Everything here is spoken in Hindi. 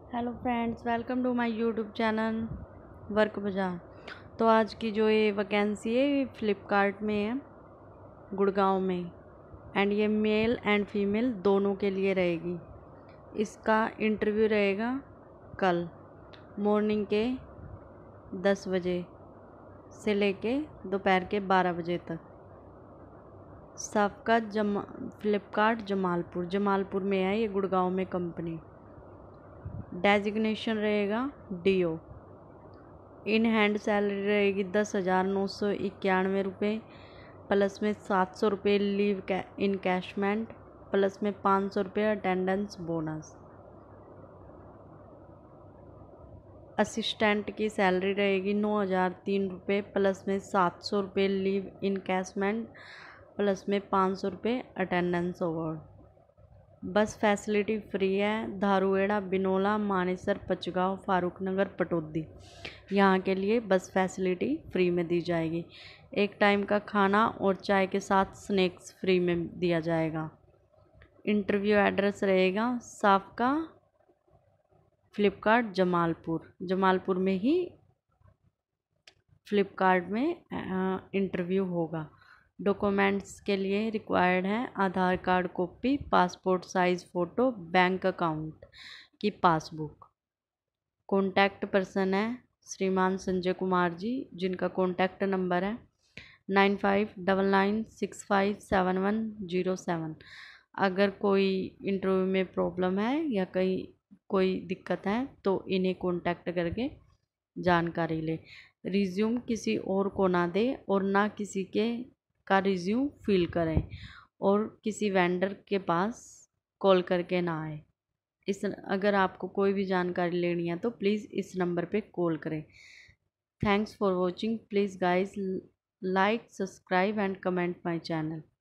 Hello friends, welcome to my YouTube channel work bazaar. तो आज की जो ये वैकेंसी है ये फ्लिपकार्ट में है, गुड़गांव में। एंड ये मेल एंड फीमेल दोनों के लिए रहेगी। इसका इंटरव्यू रहेगा कल मॉर्निंग के 10 बजे से लेके दोपहर के 12 बजे तक। सबका फ्लिपकार्ट जमालपुर में है ये, गुड़गांव में कंपनी। डेजिग्नेशन रहेगा डीओ। इन हैंड सैलरी रहेगी 10,991 रुपये, प्लस में 700 रुपये लीव इनकैशमेंट, प्लस में 500 रुपये अटेंडेंस बोनस। असिस्टेंट की सैलरी रहेगी 9,003 रुपये, प्लस में 700 रुपये लीव इनकैशमेंट, प्लस में 500 रुपये attendance award. Bus facility free है। धारूहेड़ा, बिनोला, मानेसर, पचगांव, फारूक नगर, पटौदी, यहाँ के लिए बस फैसिलिटी फ्री में दी जाएगी। एक टाइम का खाना और चाय के साथ स्नैक्स फ्री में दिया जाएगा। इंटरव्यू एड्रेस रहेगा साफका फ्लिपकार्ट जमालपुर में ही फ्लिपकार्ट में इंटरव्यू होगा। डॉक्यूमेंट्स के लिए रिक्वायर्ड है Aadhaar card copy, passport size photo, bank account की पासबुक। कॉन्टैक्ट पर्सन है श्रीमान संजय कुमार जी, जिनका कॉन्टैक्ट नंबर है 9599657107। अगर कोई इंटरव्यू में प्रॉब्लम है या कहीं कोई दिक्कत है तो इन्हें कॉन्टैक्ट करके जानकारी ले। रिज्यूम किसी और को ना दे और ना किसी के का रिज्यूम फिल करें और किसी वेंडर के पास कॉल करके ना आए। अगर आपको कोई भी जानकारी लेनी है तो प्लीज़ इस नंबर पे कॉल करें। Thanks for watching. Please guys like, subscribe and comment my channel.